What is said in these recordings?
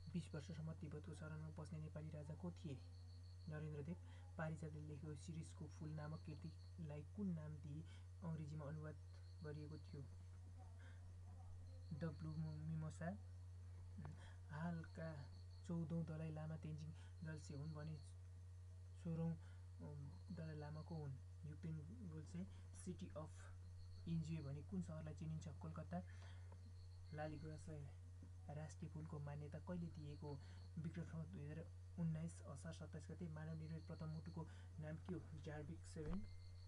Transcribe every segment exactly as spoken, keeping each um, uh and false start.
बीस वर्षसम्म तिब्बतको शरणमा बस्ने नेपाली राजा को थिए? नरेन्द्रदेव। पारिजातले लेखेको शिरीषको फूल नामक कृतिलाई कुन नाम दिई अङ्ग्रेजीमा अनुवाद गरिएको थियो? The Blue Mimosa. हालका चौधौँ दलाइ लामा तेन्जिङ ग्याल्से हुन् भने सोह्रौँ दलाइ लामा को हुन्? युपेन गोल्से। सिटी अफ इन्जोय भनी कुन सहरलाई चिनिन्छ? कोलकाता। लालीगुराँसलाई राष्ट्रिय फूलको मान्यता कहिले दिएको? विक्रम सम्वत दुई हजार उन्नाइस असार सत्ताइस गते। मानव निर्मित प्रथम मुटुको नाम के हो? Jarvik seven.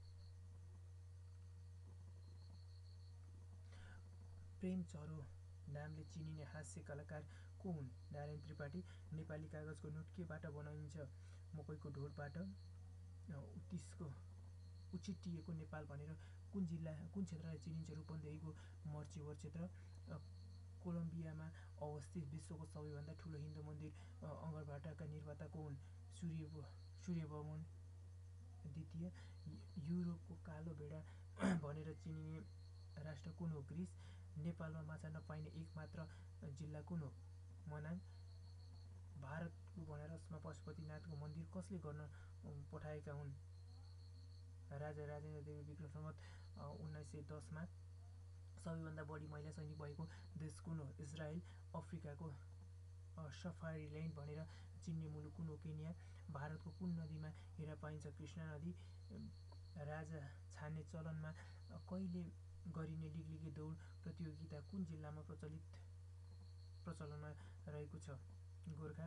प्रेम चरो नामले चिनिने हास्य कलाकार को हुन्? नारायण त्रिपाठी। नेपाली कागजको नोट केबाट बनाइन्छ? मकैको ढोरबाट। उत्तिसको उछिट्टिएको नेपाल भनेर कुन जिल्ला कुन क्षेत्रलाई चिनिन्छ? रूपन्देहीको मर्चेवर क्षेत्र। कोलम्बियामा अवस्थित विश्वको सबैभन्दा ठुलो हिन्दू मन्दिर अङ्गरभाटाका निर्माता को हुन्? सूर्य सूर्यवर्मन द्वितीय। युरोपको कालो भेडा भनेर चिनिने राष्ट्र कुन हो? ग्रिस। नेपालमा माछा नपाइने एकमात्र जिल्ला कुन हो? मनाङ। भारतको बनारसमा पशुपतिनाथको मन्दिर कसले गर्न पठाएका हुन्? राजा राजेन्द्र देवले। विक्रम सम्वत उन्नाइस सय दसमा सबैभन्दा बढी महिला सैनिक भएको देश कुन हो? इजरायल। अफ्रिकाको सफारील्यान्ड भनेर चिन्ने मुलुक कुन हो? केन्या। भारतको कुन नदीमा हिरा पाइन्छ? कृष्णा नदी। राजा छान्ने चलनमा कहिले गरिने लिगलिगे दौड प्रतियोगिता कुन जिल्लामा प्रचलित प्रचलनमा रहेको छ? गोरखा।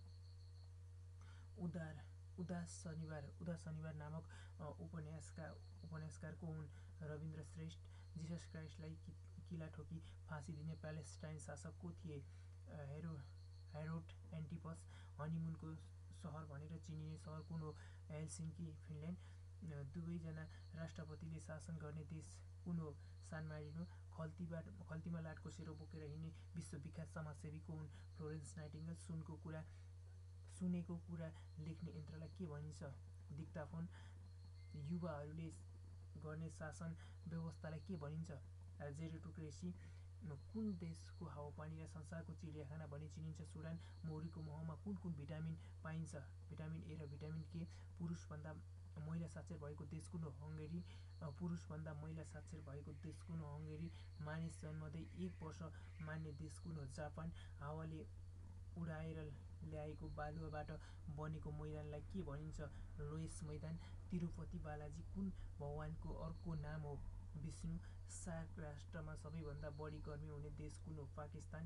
उदार उदास शनिबार उदास शनिबार नामक उपन्यासका उपन्यासकार को हुन्? रविन्द्र श्रेष्ठ। जिसस क्राइस्टलाई किला ठोकी फाँसी दिने प्यालेस्टाइन शासक को थिए? हेरो हेरोड एन्टिपस। हनिमुनको सहर भनेर चिनिने सहर कुन हो? Helsinki, Finland. दुवैजना राष्ट्रपतिले शासन गर्ने देश कुन हो? सान मारिनो। खल्तीबाट खल्तीमा लाटको सेरो बोकेर हिँड्ने विश्वविख्यात समाजसेवी को हुन्? Florence Nightingale. सुनको कुरा सुनेको कुरा लेख्ने यन्त्रलाई के भनिन्छ? डिक्टाफोन। युवाहरूले गर्ने शासन व्यवस्थालाई के भनिन्छ? जेरोटोक्रेसी। कुन देशको हावापानीलाई संसारको चिडियाखाना भनी चिनिन्छ? सुडान। मौरीको महमा कुन कुन भिटामिन पाइन्छ? भिटामिन ए र भिटामिन के। पुरुषभन्दा महिला साक्षर भएको देश कुन हो? हङ्गेरी। पुरुषभन्दा महिला साक्षर भएको देश कुन हो? हङ्गेरी। मानिस जन्मदै एक वर्ष मान्ने देश कुन हो? जापान। हावाले उडाएर ल्याएको बालुवाबाट बनेको मैदानलाई के भनिन्छ? लोयस मैदान। तिरुपति बालाजी कुन भगवानको अर्को नाम हो? विष्णु। सार्क राष्ट्रमा सबैभन्दा बढी गर्मी हुने देश कुन हो? Pakistan.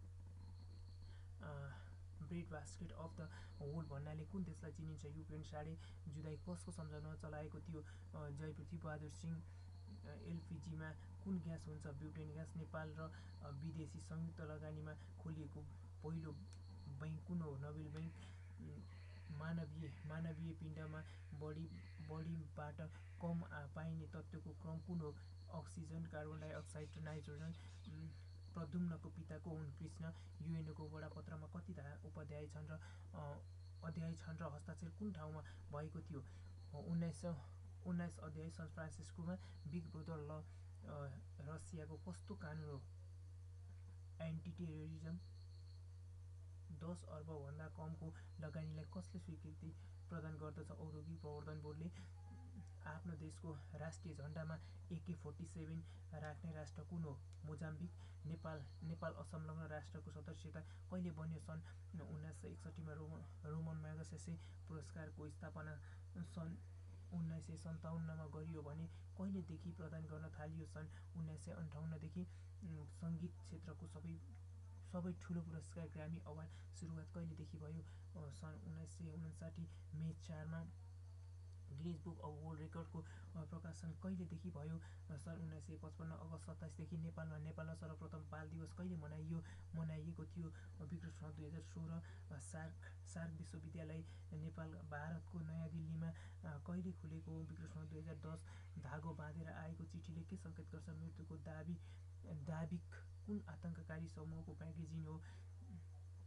Bread basket of the whole भन्नाले कुन देशलाई चिनिन्छ? युक्रेन। साढे जुधाइ कसको सम्झनामा चलाएको थियो? जयपृथ्वी बहादुर सिंह। एलपिजीमा कुन ग्यास हुन्छ? Butane gas. नेपाल र विदेशी संयुक्त लगानीमा खोलिएको पहिलो बैङ्क कुन हो? Nobel bank. मानवीय मानवीय पिण्डमा बढी बढीबाट कम पाइने तत्त्वको क्रम कुन हो? अक्सिजन, कार्बन डाइअक्साइड र नाइट्रोजन। प्रद्युम्नको पिता को हुन्? कृष्ण। युएनको बडापत्रमा कति उपाध्याय छन् र अध्याय छन् र हस्ताक्षर कुन ठाउँमा भएको थियो? उन्नाइस सय उन्नाइस अध्याय सन फ्रान्सिस्कोमा। बिग ब्रदर ल रसियाको कस्तो कानुन हो? Anti terrorism. दस अर्बभन्दा कमको लगानीलाई कसले स्वीकृति प्रदान गर्दछ? औद्योगिक प्रवर्धन बोर्डले। आफ्नो देशको राष्ट्रिय झण्डामा एके फोर्टी सेभेन राख्ने राष्ट्र कुन हो? मोजाम्बिक। नेपाल नेपाल असंलग्न राष्ट्रको सदस्यता कहिले बन्यो? सन् उन्नाइस सय एकसट्ठीमा। रोमन रोमन म्यागसेसे पुरस्कारको स्थापना सन् उन्नाइस सय सन्ताउन्नमा गरियो भने कहिलेदेखि प्रदान गर्न थालियो? सन् उन्नाइस सय अन्ठाउन्नदेखि। सङ्गीत क्षेत्रको सबै सबै ठुलो पुरस्कार ग्रामी अवार्ड सुरुवात कहिलेदेखि भयो? सन् उन्नाइस सय उन्साठी मे चारमा। गिनिज बुक अफ वर्ल्ड रेकर्डको प्रकाशन कहिलेदेखि भयो? सन् उन्नाइस सय पचपन्न अगस्त सत्ताइसदेखि। नेपालमा नेपालमा सर्वप्रथम बाल दिवस कहिले मनाइयो मनाइएको थियो? विक्रम सम्वत दुई हजार सोह्र। सार्क सार्क विश्वविद्यालय नेपाल भारतको नयाँ दिल्लीमा कहिले खुलेको हो? विक्रम सम्वत दुई हजार दस। धागो बाँधेर आएको चिठीले के सङ्केत गर्छ? मृत्युको दाबी दाबिक कुन आतङ्ककारी समूहको म्यागजिन हो?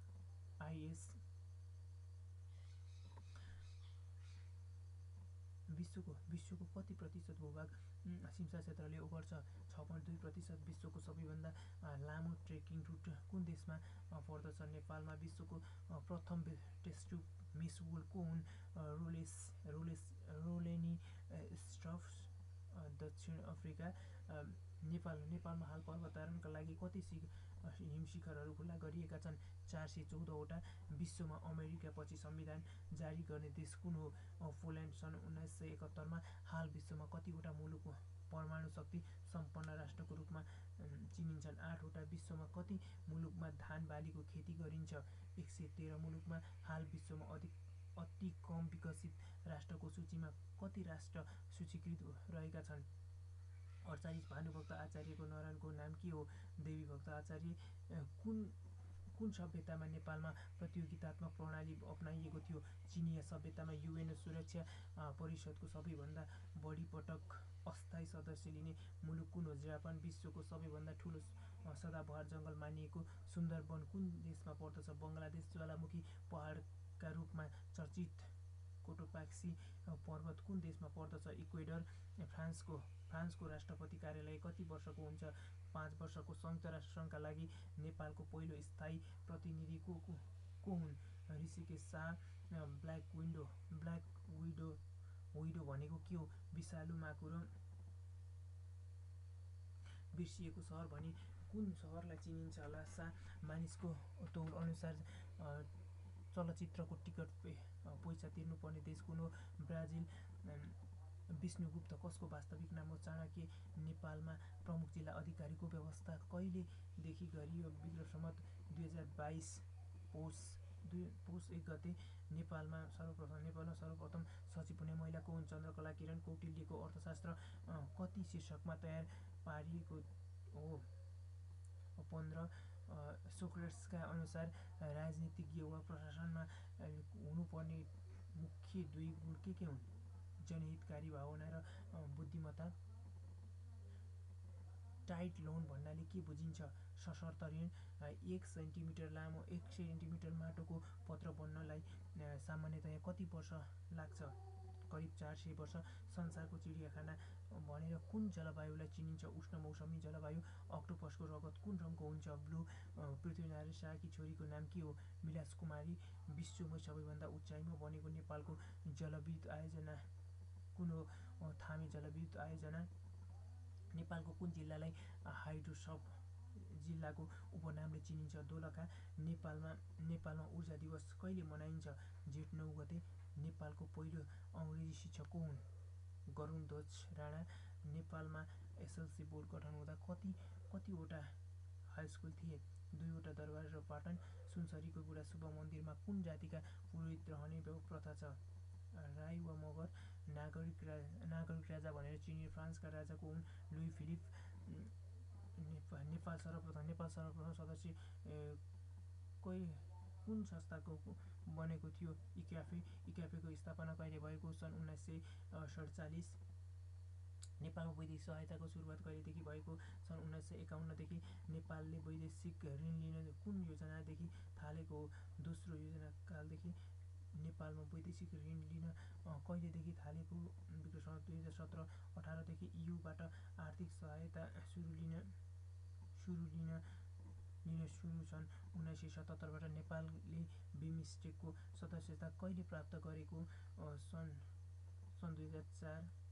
आइएस। विश्वको विश्वको कति प्रतिशत भूभाग सिमसा क्षेत्रले ओगट्छ? छ पोइन्ट दुई प्रतिशत। विश्वको सबैभन्दा लामो ट्रेकिङ रुट कुन देशमा पर्दछ? नेपालमा। विश्वको प्रथम टेस्ट ट्युब मिस वर्ल्ड को हुन्? रोलेस रोलेस रोलेनी स्ट्रफ्स, दक्षिण अफ्रिका। नेपाल नेपालमा हाल पर्वतारोहणका लागि कति हिमशिखरहरू खुला गरिएका छन्? चार सय चौधवटा। विश्वमा अमेरिकापछि संविधान जारी गर्ने देश कुन हो? पोल्यान्ड। सन् उन्नाइस सय एकहत्तरमा हाल विश्वमा कतिवटा मुलुक परमाणु शक्ति सम्पन्न राष्ट्रको रूपमा चिनिन्छन्? आठवटा। विश्वमा कति मुलुकमा धान बालीको खेती गरिन्छ? एक सय तेह्र मुलुकमा। हाल विश्वमा अधिक अति कम विकसित राष्ट्रको सूचीमा कति राष्ट्र सूचीकृत रहेका छन्? अडचालिस। भानुभक्त आचार्यको नारायणको नाम के हो? देवीभक्त आचार्य। कुन कुन सभ्यतामा नेपालमा प्रतियोगितात्मक प्रणाली अपनाइएको थियो? चिनिया सभ्यतामा। युएन सुरक्षा परिषदको सबैभन्दा बढी पटक अस्थायी सदस्य लिने मुलुक कुन हो? जापान। विश्वको सबैभन्दा ठुलो सदाबहार जङ्गल मानिएको सुन्दरवन कुन देशमा पर्दछ? बङ्गलादेश। ज्वालामुखी पहाडका रूपमा चर्चित कोटोपाक्सी पर्वत कुन देशमा पर्दछ? इक्वेडर। फ्रान्सको फ्रान्सको राष्ट्रपति कार्यालय कति वर्षको हुन्छ? पाँच वर्षको। संयुक्त राष्ट्रसङ्घका लागि नेपालको पहिलो स्थायी प्रतिनिधि को को हुन्? Rishikesh Shah. Black window black widow widow भनेको के हो? विषालु माकुरो। बिर्सिएको सहर भनी कुन सहरलाई चिनिन्छ? लासा। मानिसको तौल अनुसार चलचित्रको टिकट पैसा तिर्नुपर्ने देश कुन हो? ब्राजिल। विष्णुगुप्त कसको वास्तविक नाम हो? चाणक्य। नेपालमा प्रमुख जिल्ला अधिकारीको व्यवस्था कहिलेदेखि गरियो? विक्रम सम्वत दुई हजार बाइस पौष दुई पौष एक गते। नेपालमा सर्वप्रथम नेपालमा सर्वप्रथम सचिव हुने महिला को हुन्? चन्द्रकला किरण। कौटिल्यको अर्थशास्त्र कति शीर्षकमा तयार पारिएको हो? पन्ध्र। सोक्रेट्सका अनुसार राजनीतिज्ञ वा प्रशासनमा हुनुपर्ने मुख्य दुई गुण के के हुन्? जनहितकारी भावना र बुद्धिमत्ता। टाइट लोन भन्नाले के बुझिन्छ? सशर्त ऋण। एक सेन्टिमिटर लामो एक सेन्टिमिटर माटोको पत्र बन्नलाई सामान्यतया कति वर्ष लाग्छ? करिब चार सय वर्ष। संसारको चिडियाखाना भनेर कुन जलवायुलाई चिनिन्छ? उष्ण मौसमी जलवायु। अक्टोपसको रगत कुन रङको हुन्छ? ब्लू। पृथ्वीनारायण शाहकी छोरीको नाम के हो? विलासकुमारी। विश्वमै सबैभन्दा उचाइमा बनेको नेपालको जलविद्युत आयोजना कुन हो? थामे जलविद्युत आयोजना। नेपालको कुन जिल्लालाई हाइड्रोसब जिल्लाको उपनामले चिनिन्छ? दोलखा। नेपालमा नेपालमा ऊर्जा दिवस कहिले मनाइन्छ? जेठ नौ गते। नेपालको पहिलो अङ्ग्रेजी शिक्षक को हुन्? गरुडध्वज राणा। नेपालमा एसएलसी बोर्ड गठन हुँदा कति कतिवटा हाइस्कुल थिए? दुईवटा। दरबार र पाटन। सुनसरीको बुढा शुभ मन्दिरमा कुन जातिका पुरोहित रहने प्रथा छ? राई वा मगर। नागरिक राजा नागरिक राजा भनेर चिनिने फ्रान्सका राजा को हुन्? Louis Philippe. नेपाल सर्वप्रथम नेपाल सर्वप्रथम सदस्य कै कुन संस्थाको बनेको थियो? इक्याफे। इक्याफेको स्थापना कहिले भएको? सन् उन्नाइस सय सडचालिस। नेपालमा वैदेशिक सहायताको सुरुवात कहिलेदेखि भएको? सन् उन्नाइस सय एकाउन्नदेखि। नेपालले वैदेशिक ऋण लिन कुन योजनादेखि थालेको हो? दोस्रो योजनाकालदेखि। नेपालमा वैदेशिक ऋण लिन कहिलेदेखि थालेको? विक्रम सम्वत दुई हजार सत्र अठारदेखि। इयुबाट आर्थिक सहायता सुरु लिन सुरु लिन लिन सुरु सन् उन्नाइस सय सतहत्तरबाट। नेपालले बिमस्टेकको सदस्यता कहिले प्राप्त गरेको? सन् सन् दुई हजार चार।